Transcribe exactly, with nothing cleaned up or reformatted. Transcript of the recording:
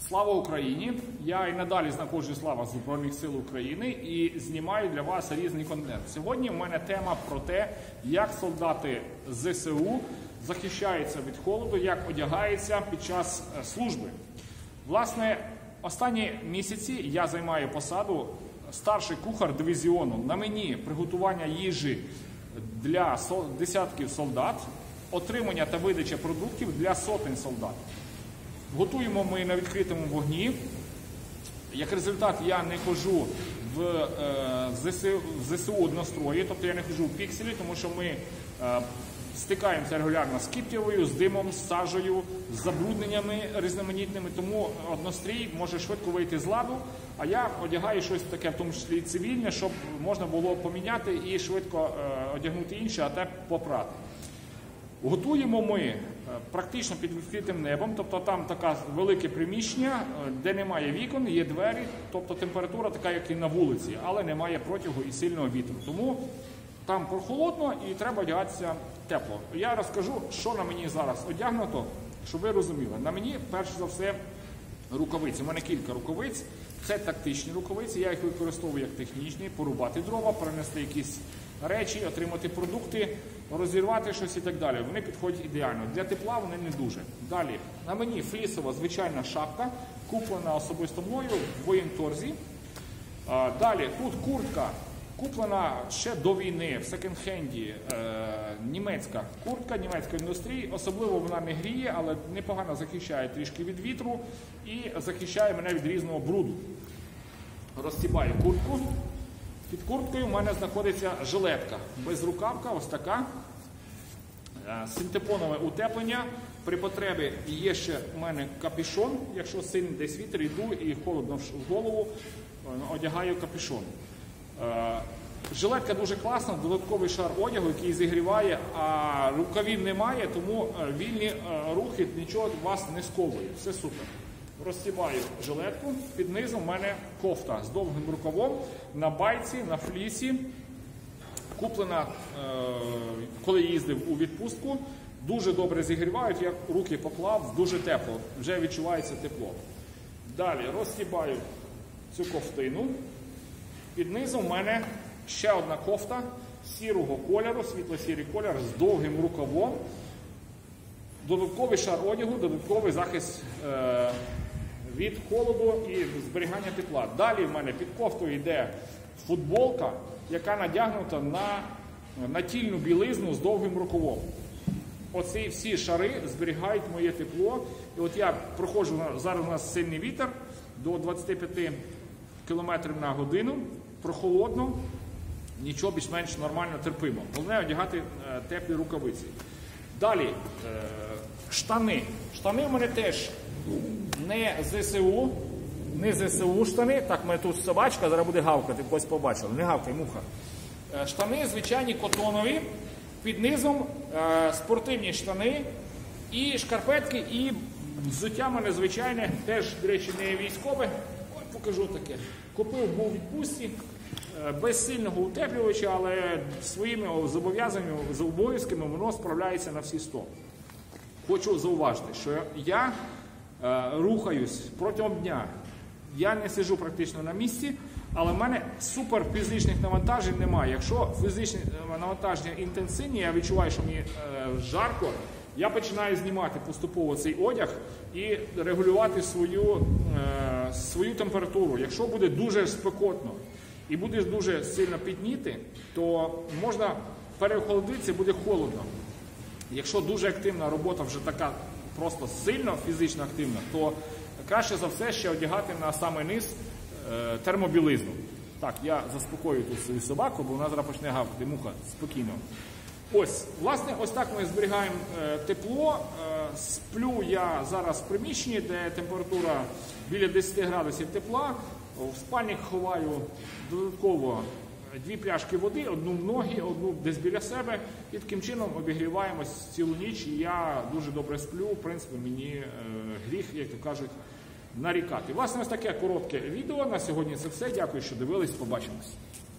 Слава Україні! Я і надалі знаходжусь в Збройних сил України і знімаю для вас різний контент. Сьогодні в мене тема про те, як солдати зе се у захищаються від холоду, як одягаються під час служби. Власне, останні місяці я займаю посаду старший кухар дивізіону. На мені приготування їжі для десятків солдат, отримання та видача продуктів для сотень солдат. Готуємо ми на відкритому вогні. Як результат, я не ходжу в е, зе се у однострої, тобто я не ходжу в пікселі, тому що ми е, стикаємося регулярно з кіптєвою, з димом, з сажею, з забрудненнями різноманітними, тому однострій може швидко вийти з ладу, а я одягаю щось таке, в тому числі цивільне, щоб можна було поміняти і швидко е, одягнути інше, а те попрати. Готуємо ми практично під відкритим небом, тобто там таке велике приміщення, де немає вікон, є двері, тобто температура така, як і на вулиці, але немає протягу і сильного вітру. Тому там прохолодно і треба одягатися тепло. Я розкажу, що на мені зараз одягнуто, щоб ви розуміли. На мені, перш за все, рукавиці. У мене кілька рукавиць. Це тактичні рукавиці, я їх використовую як технічні, порубати дрова, принести якісь речі, отримати продукти, розірвати щось і так далі. Вони підходять ідеально. Для тепла вони не дуже. Далі, на мені флісова звичайна шапка, куплена особисто мною в воєнторзі. Далі, тут куртка, куплена ще до війни в секонд-хенді, е, німецька куртка, німецької індустрії. Особливо вона не гріє, але непогано захищає трішки від вітру і захищає мене від різного бруду. Розстібаю куртку. Під курткою в мене знаходиться жилетка. Безрукавка, ось така. Синтепонове утеплення. При потребі є ще в мене капюшон. Якщо сильний десь вітер, йду і холодно в голову, одягаю капюшон. Жилетка дуже класна, додатковий шар одягу, який зігріває, а рукавів немає, тому вільні рухи, нічого вас не сковує. Все супер. Розстібаю жилетку, під низом в мене кофта з довгим рукавом, на байці, на флісі, куплена, коли їздив у відпустку, дуже добре зігрівають, я руки поклав, дуже тепло, вже відчувається тепло. Далі розстібаю цю кофтину, під низом в мене ще одна кофта сірого кольору, світло-сірий кольор з довгим рукавом, додатковий шар одягу, додатковий захист е, від холоду і зберігання тепла. Далі в мене під кофтою йде футболка, яка надягнута на натільну білизну з довгим рукавом. Оці всі шари зберігають моє тепло. І от я проходжу, зараз у нас сильний вітер, до двадцяти п'яти кілометрів на годину, прохолодно, нічого більш-менш нормально терпимо. Головне одягати е, теплі рукавиці. Далі, е, штани. Штани в мене теж не зе се у, не зе се у штани. Так, в мене тут собачка, зараз буде гавкати, когось побачили. Не гавкай, муха. Е, штани звичайні котонові, під низом е, спортивні штани і шкарпетки, і взуття в мене звичайне, теж, до речі, не військове. Ой, покажу таке. Купив, був у відпустці, е, без сильного утеплювача, але своїми зобов'язаннями, з обов'язками воно справляється на всі сто. Хочу зауважити, що я е, рухаюсь протягом дня. Я не сиджу практично на місці, але в мене супер фізичних навантажень немає. Якщо фізичні навантаження інтенсивні, я відчуваю, що мені е, жарко, я починаю знімати поступово цей одяг і регулювати свою, е, свою температуру. Якщо буде дуже спекотно і будеш дуже сильно підніти, то можна переохолодитися, буде холодно. Якщо дуже активна робота, вже така просто сильно фізично активна, то краще за все ще одягати на самий низ е, термобілизну. Так, я заспокоюю тут свою собаку, бо вона зараз почне гавкати, муха, спокійно. Ось, власне, ось так ми зберігаємо е, тепло. Е, сплю я зараз в приміщенні, де температура біля десяти градусів тепла. В спальні ховаю додатково дві пляшки води, одну в ноги, одну десь біля себе. І таким чином обігріваємось цілу ніч. І я дуже добре сплю, в принципі, мені е, гріх, як то кажуть, нарікати. Власне, ось таке коротке відео. На сьогодні це все. Дякую, що дивились. Побачимось.